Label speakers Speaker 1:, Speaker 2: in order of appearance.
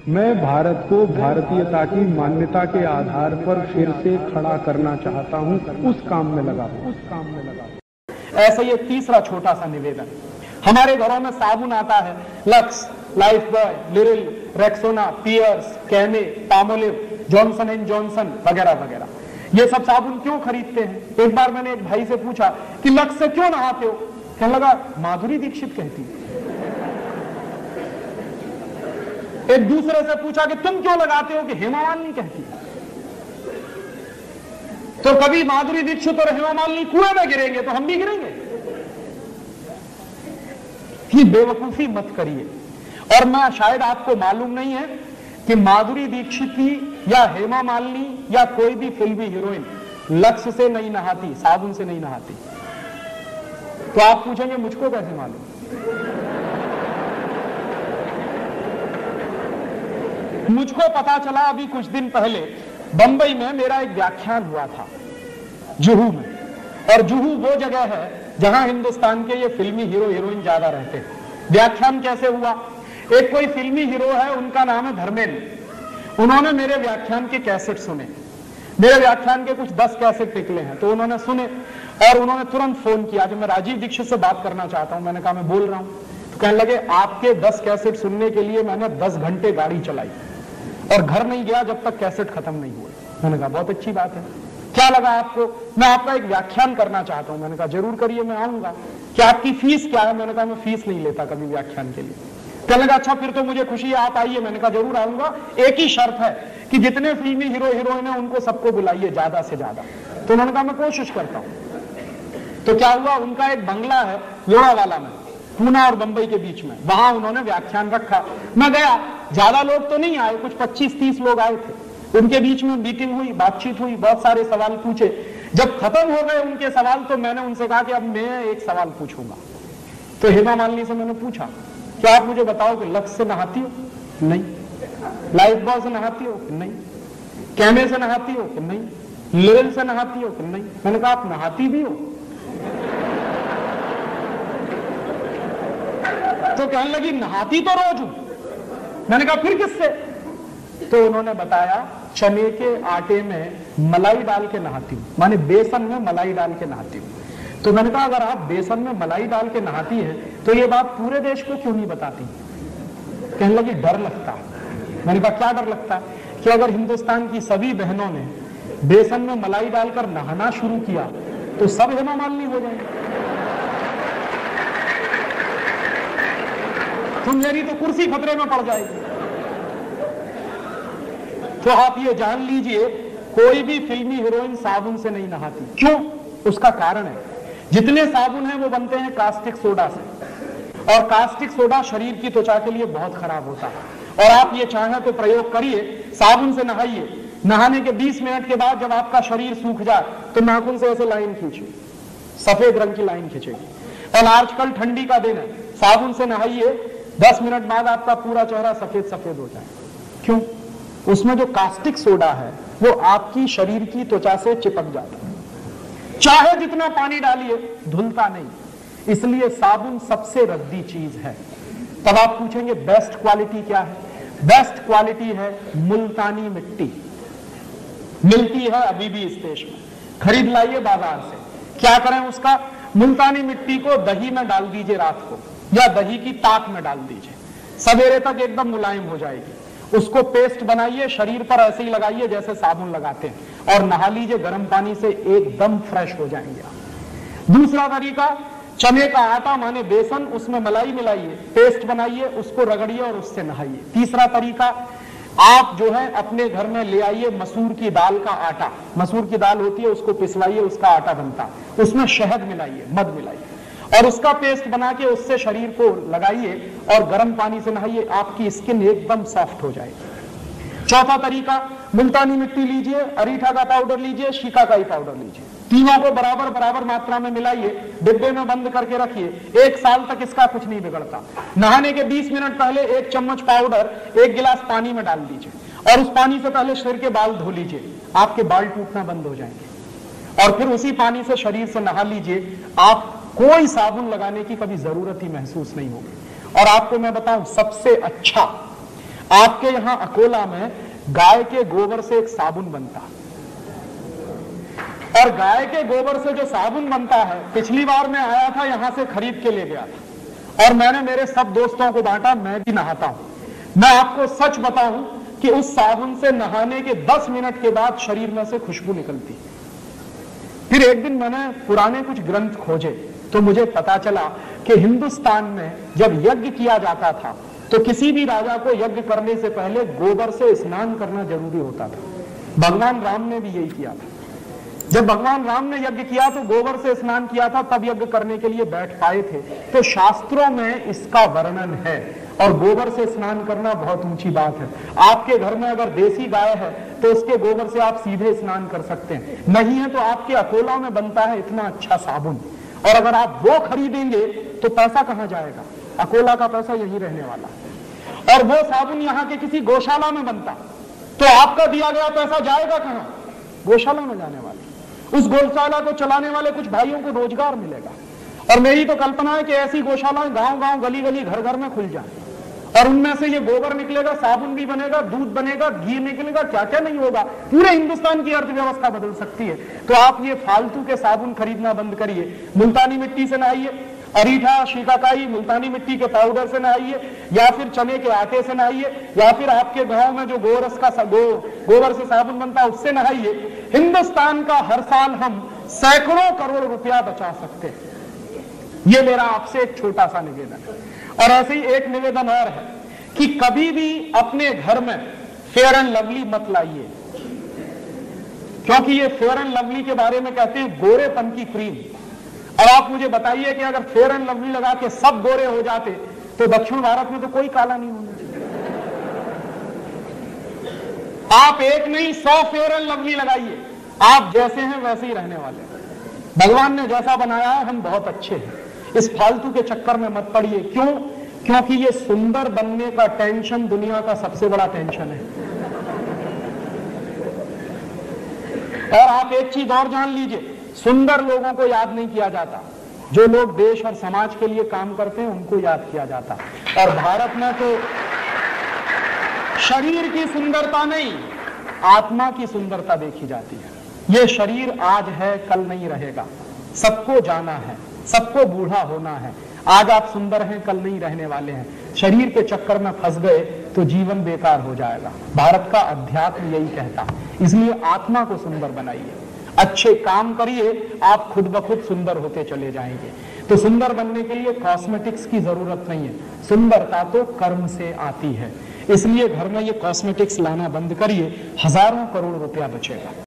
Speaker 1: मैं भारत को भारतीयता की मान्यता के आधार पर फिर से खड़ा करना चाहता हूं, उस काम में लगा।
Speaker 2: ऐसा ही एक तीसरा छोटा सा निवेदन, हमारे घरों में साबुन आता है, Lux, Lifebuoy, Liril, Rexona, Pears, कैने, पामोलिव, जॉनसन एंड जॉनसन वगैरह वगैरह। ये सब साबुन क्यों खरीदते हैं? एक बार मैंने एक भाई से पूछा कि लक्स से क्यों नहाते हो? कहने लगा माधुरी दीक्षित कहती है। एक दूसरे से पूछा कि तुम क्यों लगाते हो? कि हेमा मालिनी कहती है। तो कभी माधुरी दीक्षित और हेमा मालिनी कुएं में गिरेंगे तो हम भी गिरेंगे। ये बेवकूफी मत करिए। और मैं शायद आपको मालूम नहीं है कि माधुरी दीक्षित की या हेमा मालिनी या कोई भी फिल्मी हीरोइन लक्स से नहीं नहाती, साबुन से नहीं नहाती। तो आप पूछेंगे मुझको कैसे मालूम? मुझको पता चला अभी कुछ दिन पहले बंबई में मेरा एक व्याख्यान हुआ था जुहू में। और जुहू वो जगह है जहां हिंदुस्तान के ये फिल्मी हीरो हीरोइन ज्यादा रहते हैं। व्याख्यान कैसे हुआ? एक कोई फिल्मी हीरो है, उनका नाम है धर्मेंद्र। उन्होंने मेरे व्याख्यान के कैसेट सुने। मेरे व्याख्यान के कुछ 10 कैसेट निकले हैं, तो उन्होंने सुने और उन्होंने तुरंत फोन किया कि मैं राजीव दीक्षित से बात करना चाहता हूं। मैंने कहा मैं बोल रहा हूं। तो कहने लगे आपके 10 कैसेट सुनने के लिए मैंने 10 घंटे गाड़ी चलाई और घर नहीं गया जब तक कैसेट खत्म नहीं हुए। मैंने कहा बहुत अच्छी बात है, क्या लगा आपको? मैं आपका एक व्याख्यान करना चाहता हूं। मैंने कहा जरूर करिए, मैं आऊंगा। क्या आपकी फीस क्या है? मैंने कहा मैं फीस नहीं लेता कभी व्याख्यान के लिए। कहने लगा अच्छा फिर तो मुझे खुशी है, आप आइए। मैंने कहा जरूर आऊंगा, एक ही शर्त है कि जितने फिल्मी हीरो हीरोइन है उनको सबको बुलाइए ज्यादा से ज्यादा। तो उन्होंने कहा मैं कोशिश करता हूं। तो क्या हुआ, उनका एक बंगला है लोनावाला में, पूना और बंबई के बीच में, वहां उन्होंने व्याख्यान रखा। मैं गया, ज्यादा लोग तो नहीं आए, कुछ 25-30 लोग आए थे। उनके बीच में मीटिंग हुई, बातचीत हुई, बहुत सारे सवाल पूछे। जब खत्म हो गए उनके सवाल तो मैंने उनसे कहा कि अब मैं एक सवाल पूछूंगा। तो हेमा मालिनी से मैंने पूछा क्या आप मुझे बताओ कि लक्स से नहाती हो? नहीं। लाइफ बॉय से नहाती हो? नहीं। कैमे से नहाती हो? नहीं। लिरिल से नहाती हो? नहीं। मैंने कहा आप नहाती भी हो? तो कहने लगी नहाती तो रोज हूं। मैंने कहा फिर किससे? तो उन्होंने बताया चने के आटे में मलाई डाल के नहाती हूं, माने बेसन में मलाई डाल के नहाती हूं। तो मैंने कहा अगर आप बेसन में मलाई डाल के नहाती है तो ये बात पूरे देश को क्यों नहीं बताती? कहने लगी डर लगता है। मैंने कहा क्या डर लगता है? कि अगर हिंदुस्तान की सभी बहनों ने बेसन में मलाई डालकर नहाना शुरू किया तो सब हेमा मालिनी हो जाएंगे। तो मेरी तो कुर्सी खतरे में पड़ जाएगी। तो आप ये जान लीजिए कोई भी फिल्मी हीरोइन साबुन से नहीं नहाती। क्यों? उसका कारण है जितने साबुन हैं वो बनते हैं कास्टिक सोडा से, और कास्टिक सोडा शरीर की त्वचा के लिए बहुत खराब होता है। और आप ये चाहें तो प्रयोग करिए, साबुन से नहाइए, नहाने के 20 मिनट के बाद जब आपका शरीर सूख जाए तो नाखून से ऐसे लाइन खींचिए, सफेद रंग की लाइन खींचेगी। और आजकल ठंडी का दिन है, साबुन से नहाइए, 10 मिनट बाद आपका पूरा चेहरा सफेद सफेद हो जाए। क्यों? उसमें जो कास्टिक सोडा है वो आपकी शरीर की त्वचा से चिपक जाता है, चाहे जितना पानी डालिए धुलता नहीं। इसलिए साबुन सबसे रद्दी चीज है। तब आप पूछेंगे बेस्ट क्वालिटी क्या है? बेस्ट क्वालिटी है मुल्तानी मिट्टी, मिलती है अभी भी इस देश में, खरीद लाइए बाजार से। क्या करें उसका? मुल्तानी मिट्टी को दही में डाल दीजिए रात को, या दही की ताक में डाल दीजिए, सवेरे तक एकदम मुलायम हो जाएगी। उसको पेस्ट बनाइए, शरीर पर ऐसे ही लगाइए जैसे साबुन लगाते हैं, और नहा लीजिए गर्म पानी से, एकदम फ्रेश हो जाएंगे आप। दूसरा तरीका, चने का आटा माने बेसन, उसमें मलाई मिलाइए, पेस्ट बनाइए, उसको रगड़िए और उससे नहाइए। तीसरा तरीका, आप जो है अपने घर में ले आइए मसूर की दाल का आटा, मसूर की दाल होती है उसको पिसवाइए, उसका आटा बनता है, उसमें शहद मिलाइए, मध मिलाइए और उसका पेस्ट बना के उससे शरीर को लगाइए और गर्म पानी से नहाइए, आपकी स्किन एकदम सॉफ्ट हो जाएगी। चौथा तरीका, मुल्तानी मिट्टी लीजिए, अरीठा का पाउडर लीजिए, शिकाकाई पाउडर लीजिए, तीनों को बराबर बराबर मात्रा में मिलाइए, डिब्बे में बंद करके रखिए। 1 साल तक इसका कुछ नहीं बिगड़ता। नहाने के 20 मिनट पहले 1 चम्मच पाउडर 1 गिलास पानी में डाल दीजिए और उस पानी से पहले सिर के बाल धो लीजिए, आपके बाल टूटना बंद हो जाएंगे। और फिर उसी पानी से शरीर से नहा लीजिए, आप कोई साबुन लगाने की कभी जरूरत ही महसूस नहीं होगी। और आपको मैं बताऊं, सबसे अच्छा आपके यहां अकोला में गाय के गोबर से एक साबुन बनता है, और गाय के गोबर से जो साबुन बनता है, पिछली बार मैं आया था यहां से खरीद के ले गया था और मैंने मेरे सब दोस्तों को बांटा, मैं भी नहाता हूं। मैं आपको सच बताऊं कि उस साबुन से नहाने के 10 मिनट के बाद शरीर में से खुशबू निकलती। फिर एक दिन मैंने पुराने कुछ ग्रंथ खोजे तो मुझे पता चला कि हिंदुस्तान में जब यज्ञ किया जाता था तो किसी भी राजा को यज्ञ करने से पहले गोबर से स्नान करना जरूरी होता था। भगवान राम ने भी यही किया था। जब भगवान राम ने यज्ञ किया तो गोबर से स्नान किया था, तब यज्ञ करने के लिए बैठ पाए थे। तो शास्त्रों में इसका वर्णन है और गोबर से स्नान करना बहुत ऊंची बात है। आपके घर में अगर देसी गाय है तो उसके गोबर से आप सीधे स्नान कर सकते हैं, नहीं है तो आपके अकोला में बनता है इतना अच्छा साबुन, और अगर आप वो खरीदेंगे तो पैसा कहां जाएगा? अकोला का पैसा यही रहने वाला। और वो साबुन यहाँ के किसी गौशाला में बनता तो आपका दिया गया पैसा जाएगा कहां? गौशाला में जाने वाला। उस गौशाला को चलाने वाले कुछ भाइयों को रोजगार मिलेगा। और मेरी तो कल्पना है कि ऐसी गौशालाएं गांव-गांव, गली-गली, घर-घर में खुल जाए और उनमें से ये गोबर निकलेगा, साबुन भी बनेगा, दूध बनेगा, घी निकलेगा, क्या क्या नहीं होगा। पूरे हिंदुस्तान की अर्थव्यवस्था बदल सकती है। तो आप ये फालतू के साबुन खरीदना बंद करिए, मुल्तानी मिट्टी से नहाइए, अरीठा, शिकाकाई, मुल्तानी मिट्टी के पाउडर से नहाइए, या फिर चने के आटे से नहाइए, या फिर आपके गांव में जो गोरस का गोबर से साबुन बनता है उससे नहाइए। हिंदुस्तान का हर साल हम सैकड़ों करोड़ रुपया बचा सकते हैं। ये मेरा आपसे एक छोटा सा निवेदन है। और ऐसे ही एक निवेदन और है कि कभी भी अपने घर में फेयर एंड लवली मत लाइए, क्योंकि ये फेयर एंड लवली के बारे में कहते हैं गोरेपन की क्रीम। और आप मुझे बताइए कि अगर फेयर एंड लवली लगा के सब गोरे हो जाते तो दक्षिण भारत में तो कोई काला नहीं होना चाहिए। आप एक नहीं 100 फेयर एंड लवली लगाइए, आप जैसे हैं वैसे ही रहने वाले हैं। भगवान ने जैसा बनाया है हम बहुत अच्छे हैं। इस फालतू के चक्कर में मत पड़िए। क्यों? क्योंकि ये सुंदर बनने का टेंशन दुनिया का सबसे बड़ा टेंशन है। और आप एक चीज और जान लीजिए, सुंदर लोगों को याद नहीं किया जाता, जो लोग देश और समाज के लिए काम करते हैं उनको याद किया जाता। और भारत में तो शरीर की सुंदरता नहीं, आत्मा की सुंदरता देखी जाती है। ये शरीर आज है, कल नहीं रहेगा, सबको जाना है, सबको बूढ़ा होना है। आज आप सुंदर हैं, कल नहीं रहने वाले हैं। शरीर के चक्कर में फंस गए तो जीवन बेकार हो जाएगा। भारत का अध्यात्म यही कहता है। इसलिए आत्मा को सुंदर बनाइए, अच्छे काम करिए, आप खुद ब खुद सुंदर होते चले जाएंगे। तो सुंदर बनने के लिए कॉस्मेटिक्स की जरूरत नहीं है, सुंदरता तो कर्म से आती है। इसलिए घर में ये कॉस्मेटिक्स लाना बंद करिए, हजारों करोड़ रुपया बचेगा।